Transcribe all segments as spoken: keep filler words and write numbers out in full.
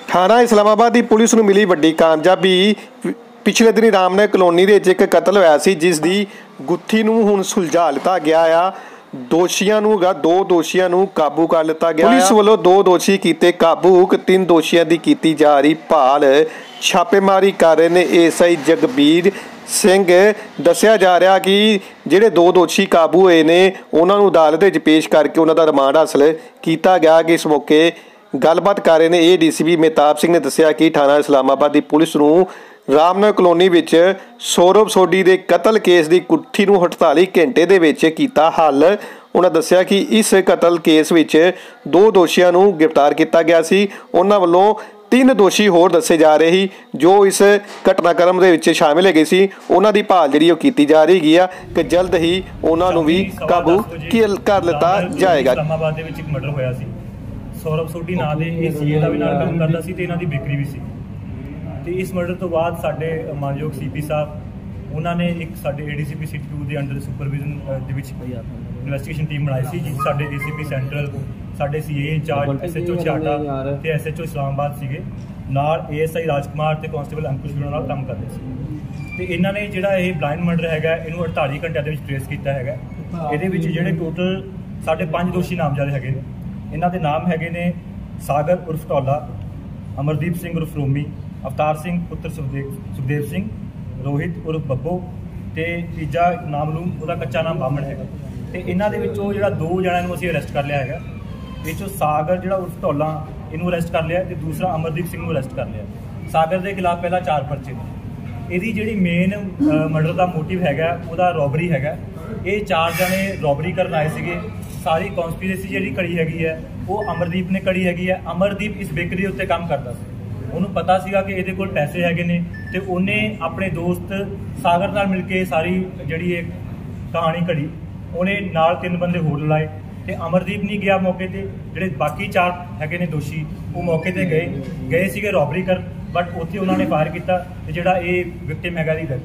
थाना इस्लामाबाद की पुलिस नूं मिली वड्डी कामयाबी। पिछले दिन रामनगर कलोनी दे विच एक कतल होया सी, जिस दी गुत्थी नूं हुण सुलझा लिता गया आ। दोषियों नूं दो दोषियों नूं काबू कर लिता गया। पुलिस वालों दो दोषी कीते काबू, तीन दोषियों की कीती जा रही भाल। छापेमारी कर रहे ने एस आई जगबीर सिंह। दस्सिया जा रहा कि ਜਿਹੜੇ दो दोषी काबू होए ने उन्होंने अदालत में पेश करके उन्हों का रिमांड हासिल किया गया। कि इस मौके गलबात कर रहे हैं A D C P Mehtab Singh ने दस्सिया कि थाना इस्लामाबाद की पुलिस नूं रामनगर कलोनी विच सौरभ सोडी के कतल केस की गुत्थी नूं अड़ताली घंटे दे विच कीता हल। उन्होंने दस्सिया कि इस कतल केस विच दो दोषियों नूं गिरफ्तार किया गया सी। उन्होंने वालों तीन दोषी होर दसे जा रहे ही जो इस घटनाक्रम दे विच शामिल है सी। उन्हां दी भाल जिहड़ी ओह कीती जा रही है कि जल्द ही उन्हां नूं भी काबू कर लिता जाएगा। इस्लामाबाद दे विच एक मर्डर होया सी। सौरभ सोडी नां दे ए सीए दा भी नाल काम करदा सी ते इन्हां दी बिक्री भी सी। ते इस मर्डर तो बाद साडे मानयोग सी पी साहब उन्होंने एक साडे A D C P city two के अंडर सुपरविजन दे विच इन्वेस्टिगेशन टीम बनाई सी, जिस साडे ए सी पी सेंट्रल साडे C A in charge S H O छाटा ते एस एच ओ इस्लामाबाद सीगे नाल ए एस आई राजकुमार ते कांस्टेबल अंकुश गुणा नाल काम करदे सी। ते इन्हां ने जिहड़ा ये ब्लाइंड मर्डर हैगा इहनूं अड़ताली घंटिਆਂ ਦੇ ਵਿੱਚ ट्रेस किया हैगा। ਇਹਦੇ ਵਿੱਚ ਜਿਹੜੇ टोटल साढ़े पांच दोषी नामजद हैगे ने। इन्हां दे नाम हैगे ने सागर उर्फ ढोला, अमरदीप सिंह उर्फ रोमी, अवतार सिंह पुत्र सुखदेव सुखदेव सिंह, रोहित उर्फ बब्बो ते तीजा नाम लूम ਉਹਦਾ ਕੱਚਾ नाम बामण हैगा। ਤੇ ਇਹਨਾਂ ਦੇ ਵਿੱਚੋਂ ਜਿਹੜਾ ਦੋ ਜਣਿਆਂ ਨੂੰ ਅਸੀਂ ਅਰੈਸਟ ਕਰ ਲਿਆ ਹੈਗਾ। ਇਹ 'ਚੋਂ ਸਾਗਰ ਜਿਹੜਾ ਉਰਫ ਢੋਲਾ ਇਹਨੂੰ ਅਰੈਸਟ ਕਰ ਲਿਆ ਤੇ ਦੂਸਰਾ ਅਮਰਦੀਪ ਸਿੰਘ ਨੂੰ ਅਰੈਸਟ ਕਰ ਲਿਆ। ਸਾਗਰ ਦੇ ਖਿਲਾਫ ਪਹਿਲਾਂ ਚਾਰ ਪਰਚੇ ਨੇ। ਇਹਦੀ ਜਿਹੜੀ ਮੇਨ ਮਰਡਰ ਦਾ ਮੋਟਿਵ ਹੈਗਾ ਉਹਦਾ ਰੋਬਰੀ ਹੈਗਾ। ਇਹ ਚਾਰ ਜਣੇ ਰੋਬਰੀ ਕਰਨ ਆਏ ਸੀਗੇ। ਸਾਰੀ ਕਨਸਪੀਰੇਸੀ ਜਿਹੜੀ ਕੜੀ ਹੈਗੀ ਹੈ ਉਹ ਅਮਰਦੀਪ ਨੇ ਕੜੀ ਹੈਗੀ ਹੈ। ਅਮਰਦੀਪ ਇਸ ਬੇਕਰੀ ਉੱਤੇ ਕੰਮ ਕਰਦਾ ਸੀ। ਉਹਨੂੰ ਪਤਾ ਸੀਗਾ ਕਿ ਇਹਦੇ ਕੋਲ ਪੈਸੇ ਹੈਗੇ ਨੇ ਤੇ ਉਹਨੇ ਆਪਣੇ ਦੋਸਤ ਸਾਗਰ ਨਾਲ ਮਿਲ ਕੇ ਸਾਰੀ ਜਿਹੜੀ ਇਹ ਕਹਾਣੀ ਘੜੀ। ਉਹਨੇ ਨਾਲ ਤਿੰਨ ਬੰਦੇ ਹੋਰ ਲਾਏ ਤੇ ਅਮਰਦੀਪ ਨਹੀਂ ਗਿਆ ਮੌਕੇ ਤੇ। ਜਿਹੜੇ ਬਾਕੀ ਚਾਰ ਹੈਗੇ ਨੇ ਦੋਸ਼ੀ ਉਹ ਮੌਕੇ ਤੇ ਗਏ ਗਏ ਸੀਗੇ ਰੋਬਰੀ ਕਰ, ਬਟ ਉੱਥੇ ਉਹਨਾਂ ਨੇ ਫਾਇਰ ਕੀਤਾ ਤੇ ਜਿਹੜਾ ਇਹ ਵਿਕਟਿਮ ਹੈਗਾ ਦੀ ਡੈਥ।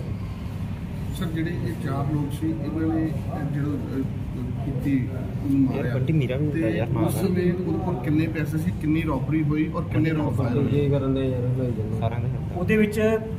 ਸਰ ਜਿਹੜੇ ਇਹ ਚਾਰ ਲੋਕ ਸੀ ਇਹਨਾਂ ਨੇ ਜਿਹੜਾ ਕੀਤੀ ਮਾਰਿਆ ਵੱਡੀ ਮੀਰਾ ਵੀ ਹੁੰਦਾ ਯਾਰ ਮਾਰ ਉਸ ਵੇਲੇ ਉਹਦੇ ਕੋਲ ਕਿੰਨੇ ਪੈਸੇ ਸੀ, ਕਿੰਨੀ ਰੋਬਰੀ ਹੋਈ ਔਰ ਕਿੰਨੇ ਰੌਂਡ ਫਾਇਰ ਹੋਏ ਕਰਨ ਦੇ ਯਾਰ ਸਾਰਿਆਂ ਦੇ ਉਹਦੇ ਵਿੱਚ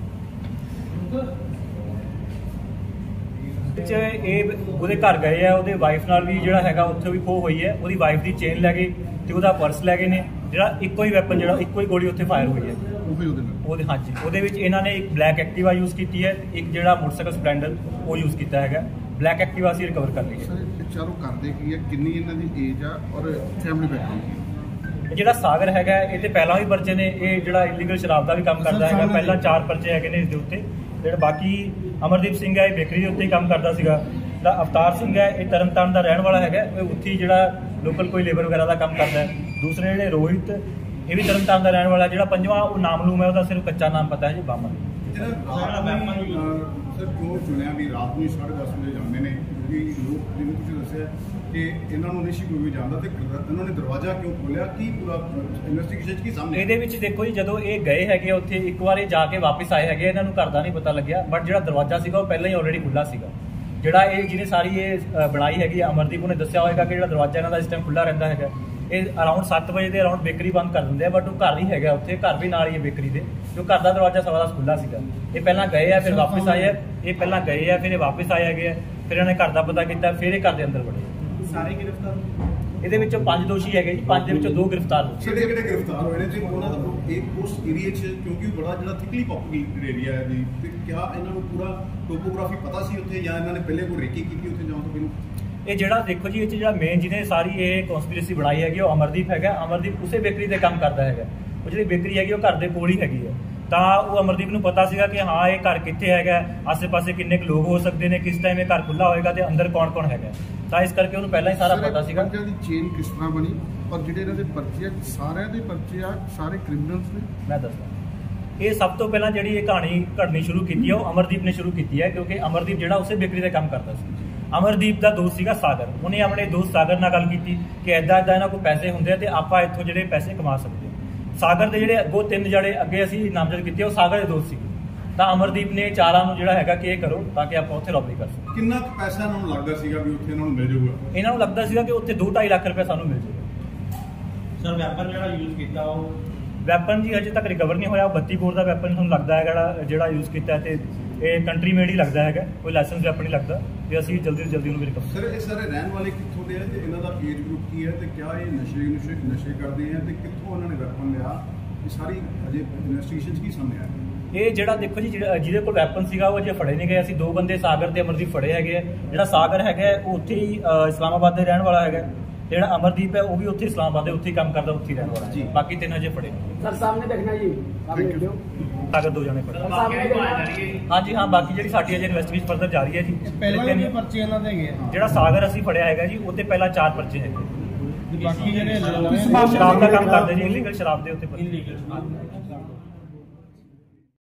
ਇਹ ਉਹਦੇ ਘਰ ਗਏ ਆ। ਉਹਦੇ ਵਾਈਫ ਨਾਲ ਵੀ ਜਿਹੜਾ ਹੈਗਾ ਉੱਥੇ ਵੀ ਖੋਹ ਹੋਈ ਹੈ। ਉਹਦੀ ਵਾਈਫ ਦੀ ਚੇਨ ਲੈ ਗਏ ਤੇ ਉਹਦਾ ਪਰਸ ਲੈ ਗਏ ਨੇ। ਜਿਹੜਾ ਇੱਕੋ ਹੀ ਵੈਪਨ ਜਿਹੜਾ ਇੱਕੋ ਹੀ ਗੋਲੀ ਉੱਥੇ ਫਾਇਰ ਹੋਈ ਹੈ ਉਹਦੇ ਹਾਂਜੀ ਉਹਦੇ ਵਿੱਚ ਇਹਨਾਂ ਨੇ ਇੱਕ ਬਲੈਕ ਐਕਟਿਵਾ ਯੂਜ਼ ਕੀਤੀ ਹੈ, ਇੱਕ ਜਿਹੜਾ ਮੋਟਰਸਾਈਕਲ ਸਪਲੈਂਡਰ ਉਹ ਯੂਜ਼ ਕੀਤਾ ਹੈਗਾ। ਬਲੈਕ ਐਕਟਿਵਾ ਅਸੀਂ ਰਿਕਵਰ ਕਰ ਲਈ ਹੈ। ਚਾਰੋਂ ਕਰਦੇ ਕੀ ਹੈ, ਕਿੰਨੀ ਇਹਨਾਂ ਦੀ ਏਜ ਆ ਔਰ ਫੈਮਿਲੀ ਬੈਕਗ੍ਰਾਉਂਡ। ਜਿਹੜਾ ਸਾਗਰ ਹੈਗਾ ਇਹ ਤੇ ਪਹਿਲਾਂ ਵੀ ਪਰਚੇ ਨੇ। ਇਹ ਜਿਹੜਾ ਇਲੀਗਲ ਸ਼ਰਾਬ ਦਾ ਵੀ ਕੰਮ ਕਰਦਾ ਹੈਗਾ। ਪਹਿਲਾਂ ਚਾਰ ਪਰਚੇ ਹੈਗੇ ਨੇ ਇਸ ਦੇ ਉੱਤੇ। ਜਿਹੜਾ ਬਾਕੀ ਅਮਰਦੀਪ ਸਿੰਘ ਹੈ ਇਹ ਬੇਕਰੀ ਦੇ ਉੱਤੇ ਹੀ ਕੰਮ ਕਰਦਾ ਸੀਗਾ। ਜਿਹੜਾ ਅਵਤਾਰ ਸਿੰਘ ਹੈ ਇਹ ਤਰਨਤਾਰਨ ਦਾ ਰਹਿਣ ਵਾਲਾ ਹੈਗਾ। ਇਹ ਉੱਥੇ ਹੀ ਜਿਹੜਾ ਲੋਕਲ ਕੋਈ ਲੇਬਰ ਵਗੈਰਾ ਦਾ ਕੰਮ ਕਰਦਾ ਹੈ। ਦੂਸਰੇ ਜਿਹੜੇ ਰੋਹਿਤ ਇਹ ਵੀ ਤਰਨਤਾਰਨ ਦਾ ਰਹਿਣ ਵਾਲਾ। ਜਿਹੜਾ ਪੰਜਵਾਂ ਉਹ ਨਾਮਲੂਮ ਹੈ, ਉਹਦਾ ਸਿਰਫ ਕੱਚਾ ਨਾਮ ਪਤਾ ਹੈ ਜੀ ਬਾਮਨ। ਸਰ ਕਿਉਂ ਚੁਣਿਆ ਵੀ ਰਾਤ ਨੂੰ ਸਾਢੇ ਦਸ ਵਜੇ ਜਾਂਦੇ ਨੇ? ਕਿਉਂਕਿ ਲੋਕ ਜਿਵੇਂ ਤੁਸੀਂ ਦੱਸਿਆ ਕਿ ਇਹਨਾਂ ਨੂੰ ਨਹੀਂ ਸੀ ਕੋਈ ਵੀ ਜਾਣਦਾ ਤੇ ਇਹਨਾਂ ਨੇ ਦਰਵਾਜ਼ਾ ਕਿਉਂ ਖੋਲ੍ਹਿਆ? ਕੀ ਪੂਰਾ ਇਨਵੈਸਟੀਗੇਸ਼ਨ ਕੀ ਸਾਹਮਣੇ? ਇਹਦੇ ਵਿੱਚ ਦੇਖੋ ਜੀ, ਜਦੋਂ ਇਹ ਗਏ ਹੈਗੇ ਉੱਥੇ ਇੱਕ ਵਾਰ ਇਹ ਜਾ ਕੇ ਵਾਪਸ ਆਏ ਹੈਗੇ, ਇਹਨਾਂ ਨੂੰ ਘਰ ਦਾ ਨਹੀਂ ਪਤਾ ਲੱਗਿਆ। ਬਟ ਜਿਹੜਾ ਦਰਵਾਜ਼ਾ ਸੀਗਾ ਉਹ ਪਹਿਲਾਂ ਹੀ ਆਲਰੇਡੀ ਖੁੱਲ੍ਹਾ ਸੀਗਾ। ਜਿਹੜਾ ਇਹ ਜਿਹਨੇ ਸਾਰੀ ਇਹ ਬਣਾਈ ਹੈਗੀ ਅਮਰਦੀਪ ਉਹਨੇ ਦੱਸਿਆ ਹੋਏਗਾ ਕਿ ਜਿਹੜਾ ਦਰਵਾਜ਼ਾ ਇਹਨਾਂ ਦਾ ਇਸ ਟਾਈਮ ਖੁੱਲ੍ਹਾ ਰਹਿੰਦਾ ਹੈਗਾ। ਇਹ ਅਰਾਊਂਡ ਸੱਤ ਵਜੇ ਦੇ ਅਰਾਊਂਡ ਬੇਕਰੀ ਬੰਦ ਕਰ ਦਿੰਦੇ ਆ, ਬਟ ਉਹ ਘਰ ਹੀ ਹੈਗਾ ਉੱਥੇ। ਘਰ ਵੀ ਨਾਲ ਹੀ ਹੈ ਬੇਕਰੀ ਦੇ, ਜੋ ਘਰ ਦਾ ਦਰਵਾਜ਼ਾ ਸਵਾ ਦਸ ਖੁੱਲ੍ਹਾ ਸੀਗਾ। ਇਹ ਪਹਿਲਾਂ ਗਏ ਆ ਫਿਰ ਵਾਪਸ ਆਏ ਆ। ਇਹ ਪਹਿਲਾਂ ਗਏ ਆ ਫਿਰ ਇਹ ਵਾਪਸ ਆਏ ਹੈਗੇ ਆ। ਫਿਰ ਇਹਨਾਂ ਨੇ ਘਰ ਦਾ ਪਤਾ ਕੀਤਾ, ਫਿਰ ਇਹ ਘਰ ਦੇ ਅੰਦਰ ਵੜੇ। ਸਾਰੇ ਗ੍ਰਿਫਤਾਰ ਇਹਦੇ ਵਿੱਚੋਂ ਪੰਜ ਦੋਸ਼ੀ ਹੈਗੇ ਜੀ। ਪੰਜ ਦੇ ਵਿੱਚੋਂ ਦੋ ਗ੍ਰਿਫਤਾਰ ਹੋਏ। ਕਿਹੜੇ ਕਿਹੜੇ ਗ੍ਰਿਫਤਾਰ ਹੋਏ ਨੇ ਤੇ ਉਹਨਾਂ ਦਾ ਇੱਕ ਉਸ ਏਰੀਆ 'ਚ ਕਿਉਂਕਿ ਬੜਾ ਜਿਹੜਾ ਥਿਕਲੀ ਪੌਪੂਲੇਟਡ ਏਰੀਆ ਹੈ ਜੀ, ਤੇ ਕਿਆ ਇਹਨਾਂ ਨੂੰ ਪੂਰਾ ਟੋਪੋਗ੍ਰਾਫੀ ਪਤਾ ਸੀ ਉੱਥੇ ਜਾਂ ਇਹਨਾਂ ਨੇ ਪਹਿਲੇ ਕੋਈ ਰੇਕੀ ਕੀਤੀ ਉੱਥੇ ਜਾਣ ਤੋਂ ਪਹਿਲਾਂ? ਇਹ ਜਿਹੜਾ ਦੇਖੋ ਜੀ ਇਹ 'ਚ ਜਿਹੜਾ ਮੇਨ ਜਿਹਨੇ ਸਾਰੀ ਇਹ ਕਨਸਪੀਰੇਸੀ ਬਣਾਈ ਹੈਗੀ ਉਹ ਅਮਰਦੀਪ ਹੈਗਾ। ਅਮਰਦੀਪ ਉਸੇ ਬੇਕਰੀ ਤੇ ਕੰਮ ਕਰਦਾ ਹੈਗਾ। ਉਹ ਜਿਹੜੀ ਬੇਕਰੀ ਹੈਗੀ ਉਹ ਘਰ ਦੇ ਕੋਲ ਹੀ ਹੈਗੀ ਹੈ। ਤਾਂ ਉਹ ਅਮਰਦੀਪ ਨੂੰ ਪਤਾ ਸੀਗਾ ਕਿ ਹਾਂ ਇਹ ਘਰ ਕਿੱਥੇ ਹੈਗਾ, ਆਸੇ ਪਾਸੇ ਕਿੰਨੇ ਕੁ ਲੋਕ ਹੋ ਸਕਦੇ ਨੇ, ਕਿਸ ਟਾਈਮ ਇਹ ਘਰ ਖੁੱਲ੍ਹਾ ਹੋਏਗਾ ਤੇ ਅੰਦਰ ਕੌਣ ਕੌਣ ਹੈਗਾ। ਤਾਂ ਇਸ ਕਰਕੇ ਉਹਨੂੰ ਪਹਿਲਾਂ ਹੀ ਸਾਰਾ ਪਤਾ ਸੀਗਾ। ਦੀ ਚੇਨ ਕਿਸ ਤਰ੍ਹਾਂ ਬਣੀ ਔਰ ਜਿਹੜੇ ਇਹਨਾਂ ਦੇ ਪਰਚੇ ਸਾਰਿਆਂ ਦੇ ਪਰਚੇ ਆ ਸਾਰੇ ਕ੍ਰਿਮੀਨਲਸ ਨੇ? ਮੈਂ ਦੱਸਦਾ ਇਹ ਸਭ ਤੋਂ ਪਹਿਲਾਂ ਜਿਹੜੀ ਇਹ ਕਹਾਣੀ ਘੜਨੀ ਸ਼ੁਰੂ ਕੀਤੀ ਹੈ ਉਹ ਅਮਰਦੀਪ ਨੇ ਸ਼ੁਰੂ ਕੀਤੀ ਹੈ। ਕਿਉਂਕਿ ਅਮਰਦੀਪ ਜਿਹੜਾ ਉਸੇ ਬੇਕਰੀ ਤੇ ਕੰਮ ਕਰਦਾ ਸੀ। ਅਮਰਦੀਪ ਦਾ ਦੋਸਤ ਸੀਗਾ ਸਾਗਰ। ਉਹਨੇ ਆਪਣੇ ਦੋਸਤ ਸਾਗਰ ਨਾਲ ਗੱਲ ਕੀਤੀ ਕਿ ਇੱਦਾਂ ਇੱਦਾਂ ਇਹਨਾਂ ਕੋਲ ਪੈਸੇ ਹੁੰਦੇ ਆ ਤੇ ਆਪਾਂ ਇੱਥੋਂ ਜਿਹੜੇ ਪੈਸੇ ਕਮਾ ਸਕਦੇ। ਸਾਗਰ ਦੇ ਜਿਹੜੇ ਅੱਗੋਂ ਤਿੰਨ ਜਿਹੜੇ ਅੱਗੇ ਅਸੀਂ ਨਾਮਜ਼ਦ ਕੀਤੇ ਉਹ ਸਾਗਰ ਦੇ ਦੋਸਤ ਸੀਗੇ। ਤਾਂ ਅਮਰਦੀਪ ਨੇ ਚਾਰਾਂ ਨੂੰ ਜਿਹੜਾ ਹੈਗਾ ਕਿ ਇਹ ਕਰੋ ਤਾਂ ਕਿ ਆਪਾਂ ਉੱਥੇ ਰੋਬਰੀ ਕਰ ਸਕੀਏ। ਕਿੰਨਾ ਕੁ ਪੈਸਾ ਇਹਨਾਂ ਨੂੰ ਲੱਗਦਾ ਸੀਗਾ ਵੀ ਉੱਥੇ ਇਹਨਾਂ ਨੂੰ ਮਿਲ ਜਾਊਗਾ? ਇਹਨਾਂ ਨੂੰ ਲੱਗਦਾ ਸੀਗਾ ਕਿ ਉੱਥੇ ਦੋ ਢਾਈ ਲੱਖ ਰੁਪਏ ਸਾਨੂੰ ਮਿਲ ਜਾਊਗਾ। ਸਰ ਵੈਪਨ ਜਿਹੜਾ ਯੂਜ਼ ਕੀਤਾ ਉਹ ਵੈਪਨ ਜੀ ਹਜੇ ਤੱਕ ਰਿਕਵਰ ਨਹੀਂ ਹੋਇਆ। ਬੱਤੀ ਬੋਰ ਦਾ ਵੈਪਨ ਤੁਹਾਨੂੰ ਲੱਗਦਾ ਹੈ ਜਿਹੜਾ ਜਿਹੜਾ ਯੂਜ਼ ਕੀਤਾ ਤੇ ਇਹ ਕੰਟਰੀ ਮੇਡ ਹੀ ਲੱਗਦਾ ਹੈਗਾ, ਕੋਈ ਲਾਇਸੈਂਸ ਵੈਪਨ ਨਹੀਂ ਲੱਗਦਾ ਤੇ ਅਸੀਂ ਜਲਦੀ ਤੋਂ ਜਲਦੀ ਉਹਨੂੰ ਵੀ ਰਿਕਵਰ। ਸਰ ਇਹ ਸਾਰੇ ਰਹਿਣ ਵਾਲੇ ਕਿੱਥੋਂ ਦੇ ਆ ਤੇ ਇਹਨਾਂ ਦਾ ਏਜ ਗਰੁੱਪ ਕੀ ਹੈ ਤੇ ਕਿਆ ਇਹ ਨਸ਼ੇ ਨੁਸ਼ੇ ਨਸ਼ੇ ਕਰਦੇ ਆ ਤੇ ਕਿੱਥੋਂ ਉਹਨਾਂ ਨੇ ਵੈਪਨ ਲਿਆ, ਇਹ ਸਾਰੀ ਹਜੇ ਇਨਵੈਸਟੀਗੇਸ਼ਨ ਕੀ ਸਾਹਮਣੇ ਆਇਆ? ਇਹ ਜਿਹੜਾ ਦੇਖੋ ਜੀ ਜਿਹੜਾ ਜਿਹਦੇ ਕੋਲ ਵੈਪਨ ਸੀਗਾ ਉਹ ਅਜੇ ਫੜੇ ਨਹੀਂ ਗਏ। ਅਸੀਂ ਦੋ ਬੰਦੇ ਸਾਗਰ ਤੇ ਅਮਰਦੀਪ ਫੜੇ ਹੈਗੇ ਆ। ਜਿਹੜਾ ਸਾਗਰ ਹੈਗਾ ਉਹ ਉੱਥੇ ਹੀ ਇਸਲਾਮਾਬਾਦ ਦੇ ਰਹਿਣ ਵਾਲਾ ਹੈਗਾ, ਤੇ ਜਿਹੜਾ ਅਮਰਦੀਪ ਹੈ ਉਹ ਵੀ ਉੱਥੇ ਇਸਲਾਮਾਬਾਦ ਦੇ ਉੱਥੇ ਹੀ ਕੰਮ ਕਰਦਾ, ਉੱਥੇ ਹੀ ਰਹਿਣ ਵਾਲਾ ਜੀ। ਬਾਕੀ ਤਿੰਨ ਅਜੇ ਫੜੇ ਸਰ ਸਾਹਮਣੇ ਦੇਖਣਾ ਜੀ, ਸਾਗਰ ਦੋ ਜਣੇ ਫੜੇ। ਹਾਂਜੀ ਹਾਂ, ਬਾਕੀ ਜਿਹੜੀ ਸਾਡੀ ਅਜੇ ਇਨਵੈਸਟੀਗੇਸ਼ਨ ਫਰਦਰ ਜਾਰੀ ਹੈ ਜੀ। ਪਹਿਲਾਂ ਵੀ ਪਰਚੇ ਇਹਨਾਂ ਦੇ ਹੈਗੇ ਆ। ਜਿਹੜਾ ਸਾਗਰ ਅਸੀਂ ਫੜਿਆ ਹੈਗਾ ਜੀ ਉਹਦੇ ਪਹਿਲਾਂ ਚਾਰ ਪਰਚੇ ਹੈਗੇ। ਬਾਕੀ ਜਿਹੜੇ ਸ਼ਰਾਬ ਦਾ ਕੰਮ ਕਰਦੇ ਜੀ, ਇਲੀਗਲ ਸ਼ਰਾਬ ਦੇ ਉੱਤੇ।